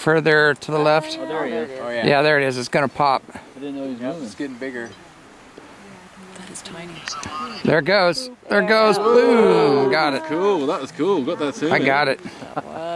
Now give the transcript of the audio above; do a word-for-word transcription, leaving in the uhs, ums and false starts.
further to the left. Oh, there he is. Oh, yeah. Yeah, there it is. It's gonna pop. I didn't know he was Yep, moving. it's getting bigger. That is tiny. There it goes. There it goes. Boom. Got it. Cool, that was cool. Got that too. I got it. That was.